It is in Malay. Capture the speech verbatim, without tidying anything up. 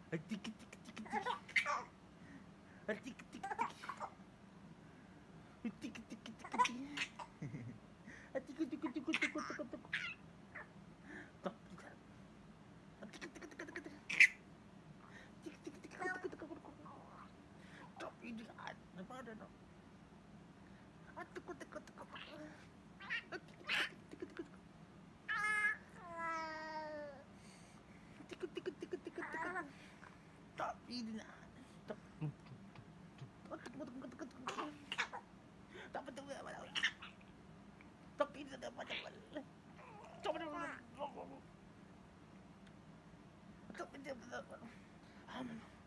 Tik tik tik tik. Tik tik tik. Tik tik tik tik. Tik tik tik tik tik tik. Tak. Tik tik tik tik tik. Tik tik tik tik tik. Tak ini apa ada nak? Atuk atuk atuk atuk. Tik tik tik. Tik tik tik tik tik. Tak ini nak. Tak. Atuk atuk atuk atuk. Tak betul apa dah. Tak ini dah apa dah. Coba dulu. Tak betul apa.